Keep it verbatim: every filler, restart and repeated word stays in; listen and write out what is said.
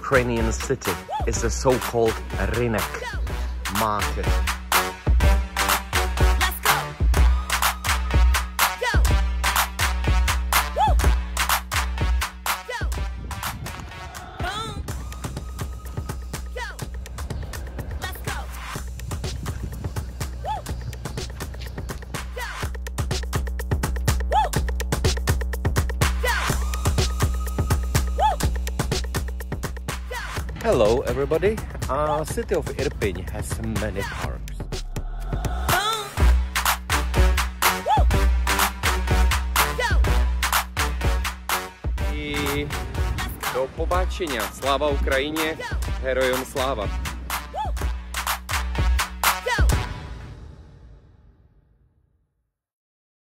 Ukrainian city is the so-called Rynek market. Hello everybody, uh, city of Irpin has many parks. I do pobáčenia, sláva Ukrajině, herojom sláva.